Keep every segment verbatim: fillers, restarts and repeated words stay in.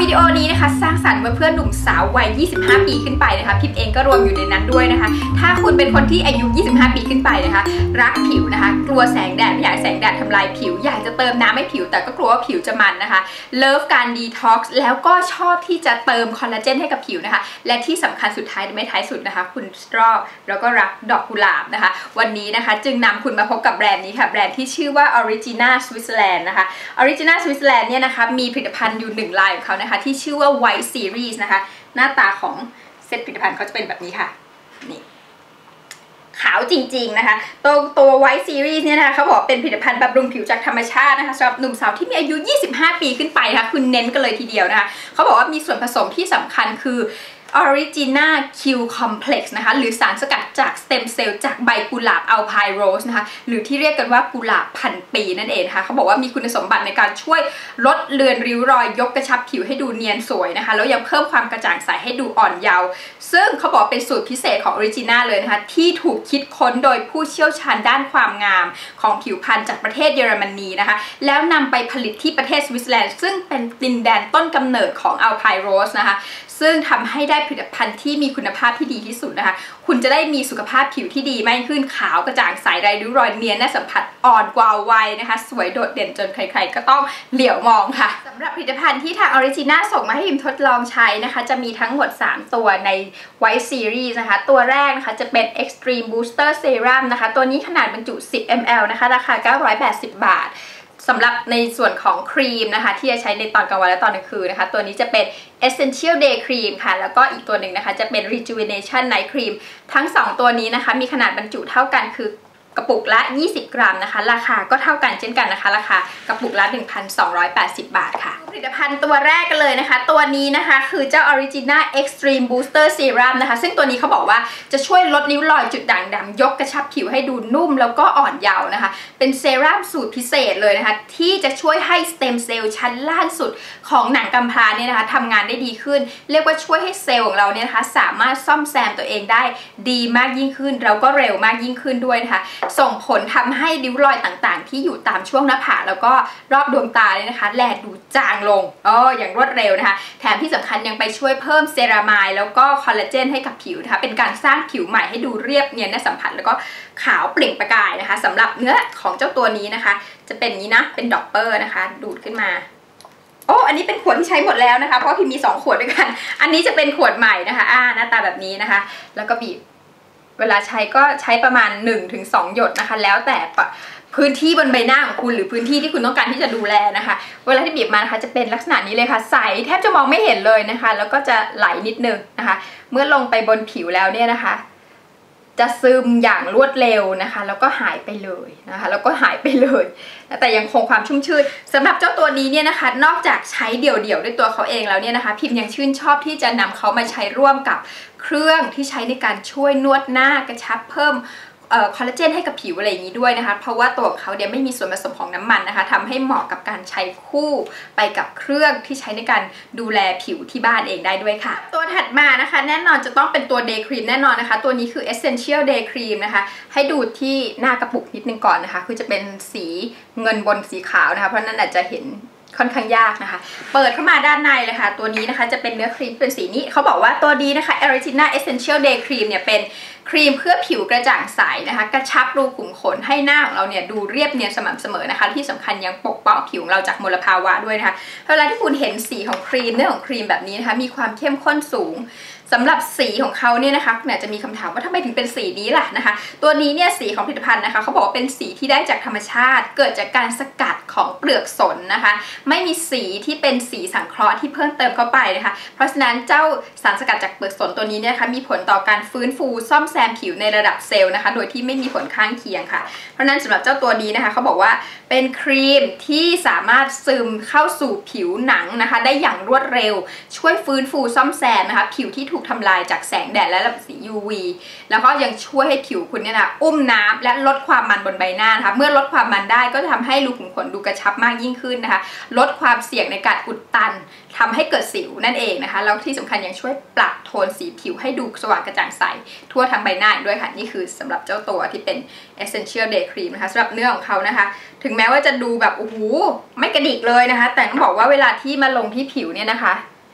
วิดีโอนี้นะคะสร้างสรรค์มาเพื่อหนุ่มสาววัยยี่สิบห้าปีขึ้นไปนะคะพิมเองก็รวมอยู่ในนั้นด้วยนะคะถ้าคุณเป็นคนที่อายุยี่สิบห้าปีขึ้นไปนะคะรักผิวนะคะกลัวแสงแดดไม่อยากแสงแดดทำลายผิวอยากจะเติมน้ำให้ผิวแต่ก็กลัวว่าผิวจะมันนะคะเลิฟการดีท็อกซ์แล้วก็ชอบที่จะเติมคอลลาเจนให้กับผิวนะคะและที่สำคัญสุดท้ายไม่ท้ายสุดนะคะคุณชอบแล้วก็รักดอกกุหลาบนะคะวันนี้นะคะจึงนำคุณมาพบกับแบรนด์นี้ค่ะแบรนด์ที่ชื่อว่า Origina Switzerland นะคะ Origina Switzerland เนี่ยนะคะมีผลิตภัณฑ์อยู่หนึ่งลายของเขานะคะที่ชื่อว่า White Series นะคะหน้าตาของเซตผลิตภัณฑ์เขาจะเป็นแบบนี้ค่ะนี่ขาวจริงๆนะคะตัวตัว White Series เนี่ยนะคะเขาบอกเป็นผลิตภัณฑ์บำรุงผิวจากธรรมชาตินะคะสำหรับหนุ่มสาวที่มีอายุยี่สิบห้าปีขึ้นไปนะคะคุณเน้นกันเลยทีเดียวนะคะเขาบอกว่ามีส่วนผสมที่สำคัญคือOrigina Q Complex นะคะหรือสารสกัดจากสเต็มเซลล์จากใบกุหลาบอัลไพน์โรสนะคะหรือที่เรียกกันว่ากุหลาบพันปีนั่นเองนะคะเขาบอกว่ามีคุณสมบัติในการช่วยลดเลือนริ้วรอยยกกระชับผิวให้ดูเนียนสวยนะคะแล้วยังเพิ่มความกระจ่างใสให้ดูอ่อนเยาว์ซึ่งเขาบอกเป็นสูตรพิเศษของ Origina เลยนะคะที่ถูกคิดค้นโดยผู้เชี่ยวชาญด้านความงามของผิวพรรณจากประเทศเยอรมนีนะคะแล้วนำไปผลิตที่ประเทศสวิตเซอร์แลนด์ซึ่งเป็นดินแดนต้นกำเนิดของอัลไพน์โรสนะคะซึ่งทำให้ได้ผลิตภัณฑ์ที่มีคุณภาพที่ดีที่สุดนะคะคุณจะได้มีสุขภาพผิวที่ดีมากขึ้นขาวกระจ่างใสไร้ริ้วรอยเนียนน่าสัมผัสอ่อนกว่าวัยนะคะสวยโดดเด่นจนใครๆก็ต้องเหลียวมองค่ะสำหรับผลิตภัณฑ์ที่ทาง Origina ส่งมาให้พิมทดลองใช้นะคะจะมีทั้งหมดสามตัวใน White Series นะคะตัวแรกนะคะจะเป็น Extreme Booster Serum นะคะตัวนี้ขนาดบรรจุสิบมิลลิลิตรนะคะราคาเก้าร้อยแปดสิบบาทสำหรับในส่วนของครีมนะคะที่จะใช้ในตอนกลางวันและตอนกลางคืนนะคะตัวนี้จะเป็น Essential Day Cream ค่ะแล้วก็อีกตัวหนึ่งนะคะจะเป็น Rejuvenation Night Cream ทั้งสองตัวนี้นะคะมีขนาดบรรจุเท่ากันคือกระปุกละยี่สิบกรัมนะคะราคาก็เท่ากันเช่นกันนะคะราคากระปุกละ หนึ่งพันสองร้อยแปดสิบ บาทค่ะผลิตภัณฑ์ตัวแรกกันเลยนะคะตัวนี้นะคะคือเจ้า Origina Extreme Booster Serum นะคะซึ่งตัวนี้เขาบอกว่าจะช่วยลดริ้วรอยจุดด่างดำยกกระชับผิวให้ดูนุ่มแล้วก็อ่อนเยาว์นะคะเป็นเซรั่มสูตรพิเศษเลยนะคะที่จะช่วยให้สเต็มเซลล์ชั้นล่างสุดของหนังกำพร้าเนี่ยนะคะทำงานได้ดีขึ้นเรียกว่าช่วยให้เซลล์ของเราเนี่ยนะคะสามารถซ่อมแซมตัวเองได้ดีมากยิ่งขึ้นแล้วก็เร็วมากยิ่งขึ้นด้วยนะคะส่งผลทำให้ริ้วรอยต่างๆที่อยู่ตามช่วงหน้าผากแล้วก็รอบดวงตาเนี่ยนะคะแลดูจางลงอ๋ออย่างรวดเร็วนะคะแถมที่สำคัญยังไปช่วยเพิ่มเซรามายแล้วก็คอลลาเจนให้กับผิวนะคะเป็นการสร้างผิวใหม่ให้ดูเรียบเนียนน่าสัมผัสแล้วก็ขาวเปล่งประกายนะคะสำหรับเนื้อของเจ้าตัวนี้นะคะจะเป็นนี้นะเป็นดอปเปอร์นะคะดูดขึ้นมาโอ้อันนี้เป็นขวดที่ใช้หมดแล้วนะคะเพราะพี่มีสองขวดด้วยกันอันนี้จะเป็นขวดใหม่นะคะอ่าหน้าตาแบบนี้นะคะแล้วก็บีบเวลาใช้ก็ใช้ประมาณ หนึ่งถึงสอง หยดนะคะแล้วแต่พื้นที่บนใบหน้าของคุณหรือพื้นที่ที่คุณต้องการที่จะดูแลนะคะเวลาที่บีบมานะคะจะเป็นลักษณะนี้เลยค่ะใสแทบจะมองไม่เห็นเลยนะคะแล้วก็จะไหลนิดนึงนะคะเมื่อลงไปบนผิวแล้วเนี่ยนะคะจะซึมอย่างรวดเร็วนะคะแล้วก็หายไปเลยนะคะแล้วก็หายไปเลยแต่ยังคงความชุ่มชื่นสำหรับเจ้าตัวนี้เนี่ยนะคะนอกจากใช้เดี่ยวๆด้วยตัวเขาเองแล้วเนี่ยนะคะพิมยังชื่นชอบที่จะนำเขามาใช้ร่วมกับเครื่องที่ใช้ในการช่วยนวดหน้ากระชับเพิ่มคอลลาเจนให้กับผิวอะไรอย่างนี้ด้วยนะคะเพราะว่าตัวของเขาเนี่ยไม่มีส่วนผสมของน้ำมันนะคะทำให้เหมาะกับการใช้คู่ไปกับเครื่องที่ใช้ในการดูแลผิวที่บ้านเองได้ด้วยค่ะตัวถัดมานะคะแน่นอนจะต้องเป็นตัว Day Cream แน่นอนนะคะตัวนี้คือ Essential Day Cream นะคะให้ดูที่หน้ากระปุกนิดนึงก่อนนะคะคือจะเป็นสีเงินบนสีขาวนะคะเพราะนั้นอาจจะเห็นค่อนข้างยากนะคะเปิดเข้ามาด้านในเลยค่ะตัวนี้นะคะจะเป็นเนื้อครีมเป็นสีนี้เขาบอกว่าตัวนี้นะคะ Origina Essential Day Cream เนี่ยเป็นครีมเพื่อผิวกระจ่างใสนะคะกระชับรูขุมขนให้หน้าของเราเนี่ยดูเรียบเนียนสม่ำเสมอนะคะที่สำคัญยังปกป้องผิวของเราจากมลภาวะด้วยนะคะเวลาที่คุณเห็นสีของครีมเนื้อของครีมแบบนี้นะคะมีความเข้มข้นสูงสำหรับสีของเขาเนี่ยนะคะเนี่ยจะมีคำถามว่าทำไมถึงเป็นสีนี้ล่ะนะคะตัวนี้เนี่ยสีของผลิตภัณฑ์นะคะเขาบอกว่าเป็นสีที่ได้จากธรรมชาติเกิดจากการสกัดของเปลือกสนนะคะไม่มีสีที่เป็นสีสังเคราะห์ที่เพิ่มเติมเข้าไปนะคะเพราะฉะนั้นเจ้าสารสกัดจากเปลือกสนตัวนี้เนี่ยนะคะมีผลต่อการฟื้นฟูซ่อมแซมผิวในระดับเซลล์นะคะโดยที่ไม่มีผลข้างเคียงค่ะเพราะฉะนั้นสำหรับเจ้าตัวนี้นะคะเขาบอกว่าเป็นครีมที่สามารถซึมเข้าสู่ผิวหนังนะคะได้อย่างรวดเร็วช่วยฟื้นฟูซ่อมแซมนะคะผิวที่ถูกทำลายจากแสงแดดและรังสี ยู วี แล้วก็ยังช่วยให้ผิวคุณเนี่ยนะอุ้มน้ำและลดความมันบนใบหน้านะคะเมื่อลดความมันได้ก็จะทำให้รูขุมขนดูกระชับมากยิ่งขึ้นนะคะลดความเสี่ยงในการอุดตันทำให้เกิดสิวนั่นเองนะคะแล้วที่สำคัญยังช่วยปรับโทนสีผิวให้ดูสว่างกระจ่างใสทั่วทั้งใบหน้าด้วยค่ะนี่คือสำหรับเจ้าตัวที่เป็น Essential Day Cream นะคะสำหรับเนื้อของเขานะคะถึ ถึงแม้ว่าจะดูแบบโอ้โหไม่กระดิกเลยนะคะแต่ต้องบอกว่าเวลาที่มาลงที่ผิวเนี่ยนะคะ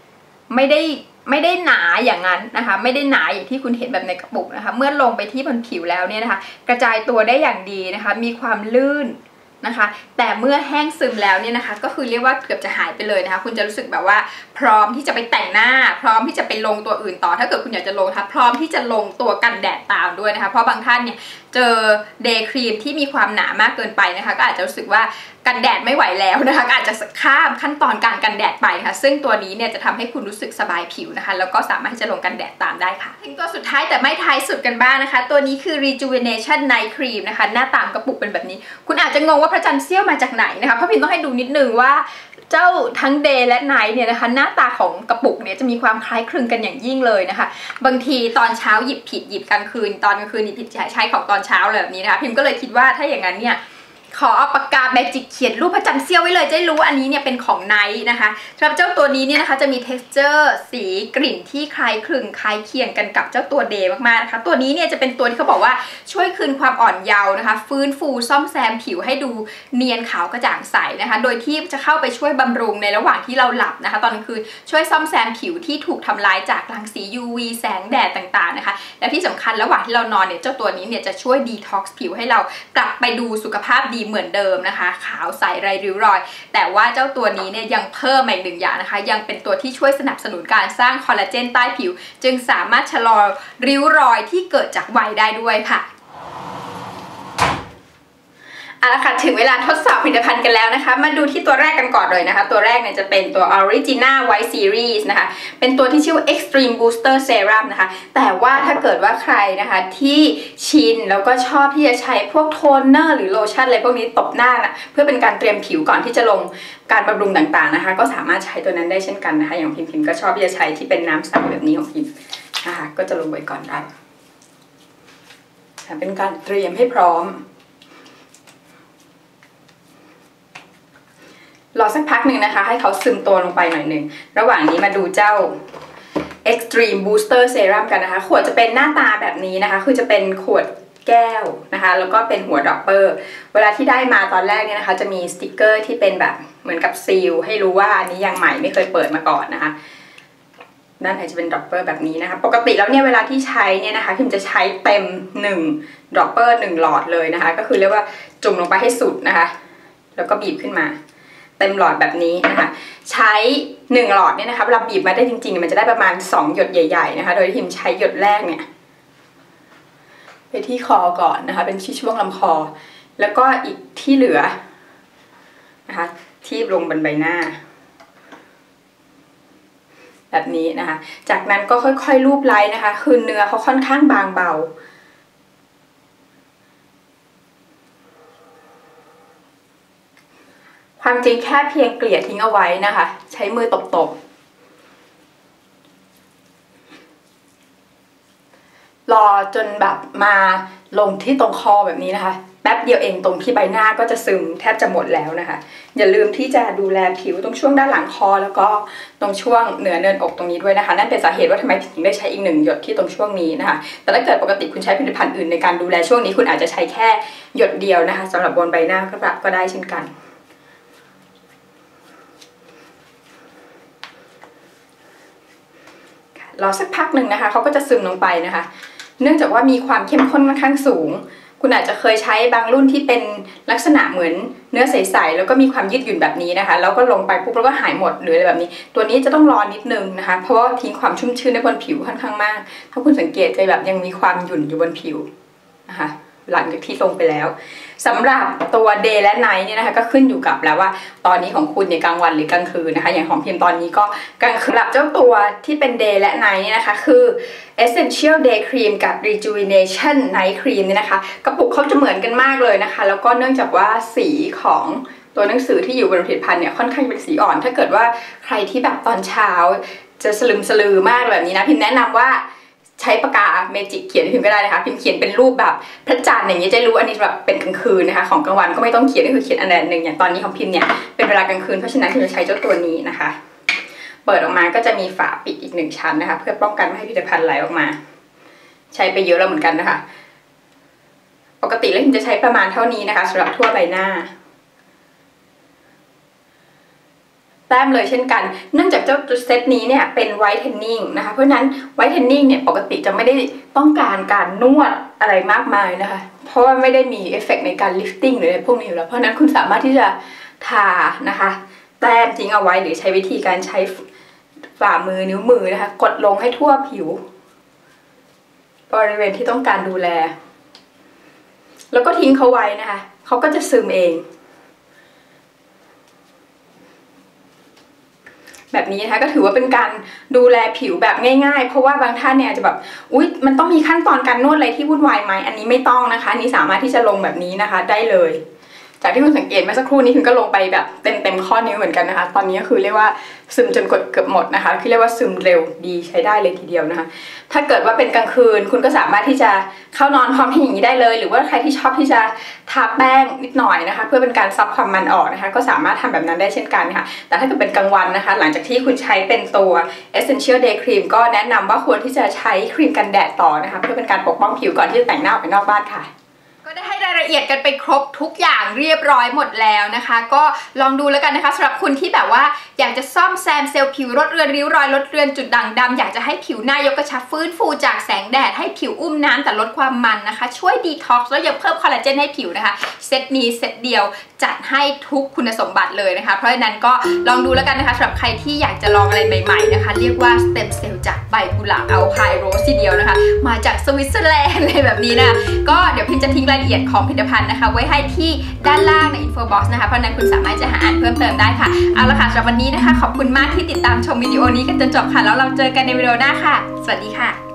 ไม่ได้ไม่ได้หนาอย่างนั้นนะคะไม่ได้หนาอย่างที่คุณเห็นแบบในกระปุกนะคะเมื่อลงไปที่บนผิวแล้วเนี่ยนะคะกระจายตัวได้อย่างดีนะคะมีความลื่นนะคะแต่เมื่อแห้งซึมแล้วเนี่ยนะคะก็คือเรียกว่าเกือบจะหายไปเลยนะคะคุณจะรู้สึกแบบว่าพร้อมที่จะไปแต่งหน้าพร้อมที่จะไปลงตัวอื่นต่อถ้าเกิดคุณอยากจะลงนะคะพร้อมที่จะลงตัวกันแดดตามด้วยนะคะเพราะบางท่านเนี่ยเจอเดย์ครีมที่มีความหนามากเกินไปนะคะก็อาจจะรู้สึกว่ากันแดดไม่ไหวแล้วนะคะก็อาจจะข้ามขั้นตอนการกันแดดไปนะคะซึ่งตัวนี้เนี่ยจะทำให้คุณรู้สึกสบายผิวนะคะแล้วก็สามารถที่จะลงกันแดดตามได้ค่ะถึงตัวสุดท้ายแต่ไม่ท้ายสุดกันบ้างนะคะตัวนี้คือ Rejuvenation Night Cream นะคะหน้าตามกระปุกเป็นแบบนี้คุณอาจจะงงว่าพระจันทร์เสี้ยวมาจากไหนนะคะเพราะพิมต้องให้ดูนิดนึงว่าเจ้าทั้ง Day และ Night เนี่ยนะคะหน้าตาของกระปุกเนี่ยจะมีความคล้ายคลึงกันอย่างยิ่งเลยนะคะบางทีตอนเช้าหยิบผิดหยิบกลางคืนตอนกลางคืนหยิบผิดใช้ของตอนเช้าเลยแบบนี้นะคะพิมก็เลยคิดว่าถ้าอย่างนั้นเนี่ยขอเอาปากกาแมจิกเขียนรูปพระจันทร์เสี้ยวไว้เลยจะได้รู้ว่าอันนี้เนี่ยเป็นของไนท์นะคะสำหรับเจ้าตัวนี้เนี่ยนะคะจะมี texture สีกลิ่นที่คล้ายคลึงคล้ายเคียงกันกับเจ้าตัวเดย์มากๆนะคะตัวนี้เนี่ยจะเป็นตัวที่เขาบอกว่าช่วยคืนความอ่อนเยาว์นะคะฟื้นฟูซ่อมแซมผิวให้ดูเนียนขาวกระจ่างใสนะคะโดยที่จะเข้าไปช่วยบำรุงในระหว่างที่เราหลับนะคะตอนกลางคืนช่วยซ่อมแซมผิวที่ถูกทำลายจากรังสี ยู วี แสงแดดต่างๆนะคะและที่สำคัญระหว่างที่เรานอนเนี่ยเจ้าตัวนี้เนี่ยจะช่วยดีท็อกซ์ผิวให้เรากลับไปดูสุขภาพดีเหมือนเดิมนะคะขาวใสไร้ริ้วรอยแต่ว่าเจ้าตัวนี้เนี่ยยังเพิ่มอีกหนึ่งอย่างนะคะยังเป็นตัวที่ช่วยสนับสนุนการสร้างคอลลาเจนใต้ผิวจึงสามารถชะลอริ้วรอยที่เกิดจากวัยได้ด้วยค่ะเอาละค่ะถึงเวลาทดสอบผลิตภัณฑ์กันแล้วนะคะมาดูที่ตัวแรกกันก่อนเลยนะคะตัวแรกเนี่ยจะเป็นตัว Origina White Series นะคะเป็นตัวที่ชื่อว่า Extreme Booster Serum นะคะแต่ว่าถ้าเกิดว่าใครนะคะที่ชินแล้วก็ชอบที่จะใช้พวกโทนเนอร์หรือโลชั่นอะไรพวกนี้ตบหน้านะเพื่อเป็นการเตรียมผิวก่อนที่จะลงการบำรุงต่างๆนะคะก็สามารถใช้ตัวนั้นได้เช่นกันนะคะอย่างพิมพิมก็ชอบที่จะใช้ที่เป็นน้ำใสแบบนี้ของพิมนะคะก็จะลงไว้ก่อนได้เป็นการเตรียมให้พร้อมรอสักพักหนึ่งนะคะให้เขาซึมตัวลงไปหน่อยหนึ่งระหว่างนี้มาดูเจ้า Extreme Booster Serum กันนะคะขวดจะเป็นหน้าตาแบบนี้นะคะคือจะเป็นขวดแก้วนะคะแล้วก็เป็นหัวดรอปเปอร์เวลาที่ได้มาตอนแรกเนี่ยนะคะจะมีสติกเกอร์ที่เป็นแบบเหมือนกับซีลให้รู้ว่าอันนี้ยังใหม่ไม่เคยเปิดมาก่อนนะคะด้านในจะเป็นดรอปเปอร์แบบนี้นะคะปกติแล้วเนี่ยเวลาที่ใช้เนี่ยนะคะพิมจะใช้เต็มหนึ่งดรอปเปอร์หนึ่งหลอดเลยนะคะก็คือเรียกว่าจุ่มลงไปให้สุดนะคะแล้วก็บีบขึ้นมาเต็มหลอดแบบนี้นะคะใช้หนึ่งหลอดเนี่ยนะคะเวลาบีบมาได้จริงๆมันจะได้ประมาณสองหยดใหญ่ๆนะคะโดยที่พิมใช้หยดแรกเนี่ยไปที่คอก่อนนะคะเป็นที่ช่วงลำคอแล้วก็อีกที่เหลือนะคะที่ลงบนใบหน้าแบบนี้นะคะจากนั้นก็ค่อยๆลูบไล้นะคะคือเนื้อเขาค่อนข้างบางเบาความจริงแค่เพียงเกลี่ยทิ้งเอาไว้นะคะใช้มือตบๆรอจนแบบมาลงที่ตรงคอแบบนี้นะคะแป๊บเดียวเองตรงที่ใบหน้าก็จะซึมแทบจะหมดแล้วนะคะอย่าลืมที่จะดูแลผิวตรงช่วงด้านหลังคอแล้วก็ตรงช่วงเหนือเนินอกตรงนี้ด้วยนะคะนั่นเป็นสาเหตุว่าทำไมถึงได้ใช้อีกหนึ่งหยดที่ตรงช่วงนี้นะคะแต่ถ้าเกิดปกติคุณใช้ผลิตภัณฑ์อื่นในการดูแลช่วงนี้คุณอาจจะใช้แค่หยดเดียวนะคะสำหรับบนใบหน้าก็ได้เช่นกันรอสักพักหนึ่งนะคะเขาก็จะซึมลงไปนะคะเนื่องจากว่ามีความเข้มข้นค่อนข้างสูงคุณอาจจะเคยใช้บางรุ่นที่เป็นลักษณะเหมือนเนื้อใสๆแล้วก็มีความยืดหยุ่นแบบนี้นะคะแล้วก็ลงไปปุ๊บแล้วก็หายหมดหรืออะไรแบบนี้ตัวนี้จะต้องรอนิดนึงนะคะเพราะว่าทิ้งความชุ่มชื้นในบนผิวค่อนข้างมากถ้าคุณสังเกตจะแบบยังมีความหยุ่นอยู่บนผิวนะคะหลังจากที่ลงไปแล้วสำหรับตัว Day และ Night เนี่ยนะคะก็ขึ้นอยู่กับแล้วว่าตอนนี้ของคุณในกลางวันหรือกลางคืนนะคะอย่างของพิมตอนนี้ก็กลางคืนสำหรับเจ้าตัวที่เป็น Day และ Night เนี่ยนะคะคือ Essential Day Cream กับ Rejuvenation Night Cream เนี่ยนะคะกระปุกเขาจะเหมือนกันมากเลยนะคะแล้วก็เนื่องจากว่าสีของตัวหนังสือที่อยู่บนผลิตภัณฑ์เนี่ยค่อนข้างเป็นสีอ่อนถ้าเกิดว่าใครที่แบบตอนเช้าจะสลึมสลือมากแบบนี้นะพิมแนะนำว่าใช้ปากกาเมจิกเขียนพิมพ์ก็ได้นะคะพิมพ์เขียนเป็นรูปแบบพระจันทร์อย่างนี้จะรู้อันนี้แบบเป็นกลางคืนนะคะของกลางวันก็ไม่ต้องเขียนก็คือเขียนอันใดหนึ่งอย่างตอนนี้ของพิมพ์เนี่ยเป็นเวลากลางคืนเพราะฉะนั้นพิมจะใช้เจ้าตัวนี้นะคะเปิดออกมาก็จะมีฝาปิดอีกหนึ่งชั้นนะคะเพื่อป้องกันไม่ให้ผลิตภัณฑ์ไหลออกมาใช้ไปเยอะแล้วเหมือนกันนะคะปกติแล้วพิมจะใช้ประมาณเท่านี้นะคะสำหรับทั่วใบหน้าแต้มเลยเช่นกันเนื่องจากเจ้าเซตนี้เนี่ยเป็นไวท์เทนนิ่งนะคะเพราะฉะนั้นไวท์เทนนิ่งเนี่ยปกติจะไม่ได้ต้องการการนวดอะไรมากมายนะคะเพราะว่าไม่ได้มีเอฟเฟกต์ในการลิฟติ้งหรืออะไรพวกนี้อยู่แล้วเพราะฉะนั้นคุณสามารถที่จะทานะคะแต้มทิ้งเอาไว้หรือใช้วิธีการใช้ฝ่ามือนิ้วมือนะคะกดลงให้ทั่วผิวบริเวณที่ต้องการดูแลแล้วก็ทิ้งเขาไว้นะคะเขาก็จะซึมเองแบบนี้นะคะก็ถือว่าเป็นการดูแลผิวแบบง่ายๆเพราะว่าบางท่านเนี่ยจะแบบอุ๊ยมันต้องมีขั้นตอนการนวดอะไรที่วุ่นวายไหมอันนี้ไม่ต้องนะคะอันนี้สามารถที่จะลงแบบนี้นะคะได้เลยจากที่คุณสังเกตเมื่อสักครู่นี้คุณก็ลงไปแบบเต็มๆข้อนิ้วเหมือนกันนะคะตอนนี้ก็คือเรียกว่าซึมจนกดเกือบหมดนะคะคือเรียกว่าซึมเร็วดีใช้ได้เลยทีเดียวนะคะถ้าเกิดว่าเป็นกลางคืนคุณก็สามารถที่จะเข้านอนพร้อมที่อย่างนี้ได้เลยหรือว่าใครที่ชอบที่จะทาแป้งนิดหน่อยนะคะเพื่อเป็นการซับความมันออกนะคะก็สามารถทำแบบนั้นได้เช่นกันค่ะแต่ถ้าเกิดเป็นกลางวันนะคะหลังจากที่คุณใช้เป็นตัว Essential Day Cream ก็แนะนำว่าควรที่จะใช้ครีมกันแดดต่อนะคะเพื่อเป็นการปกป้องผิวก่อนที่จะแต่งหน้าออกไปนอกบ้านค่ะก็ได้ให้รายละเอียดกันไปครบทุกอย่างเรียบร้อยหมดแล้วนะคะก็ลองดูแล้วกันนะคะสำหรับคุณที่แบบว่าอยากจะซ่อมแซมเซลล์ผิวลดเลือนริ้วรอยลดเลือนจุดด่างดำอยากจะให้ผิวหน้ายกกระชับฟื้นฟูจากแสงแดดให้ผิวอุ้มน้ำแต่ลดความมันนะคะช่วยดีท็อกซ์แล้วยังเพิ่มคอลลาเจนให้ผิวนะคะเซตนี้เซตเดียวจัดให้ทุกคุณสมบัติเลยนะคะเพราะฉะนั้นก็ลองดูแล้วกันนะคะสำหรับใครที่อยากจะลองอะไรใหม่ๆนะคะเรียกว่าสเต็มเซลล์จากใบกุหลาบอัลไพโรสทีเดียวนะคะมาจากสวิตเซอร์แลนด์เลยแบบนี้นะก็เดี๋ยวพิมจะทิ้งรายละเอียดของผลิตภัณฑ์นะคะไว้ให้ที่ด้านล่างในอินโฟบ็อกซ์นะคะเพราะนั้นคุณสามารถจะหาอ่านเพิ่มเติมได้ค่ะเอาละค่ะสำหรับวันนี้นะคะขอบคุณมากที่ติดตามชมวิดีโอนี้กันจนจบค่ะแล้วเราเจอกันในวิดีโอหน้าค่ะสวัสดีค่ะ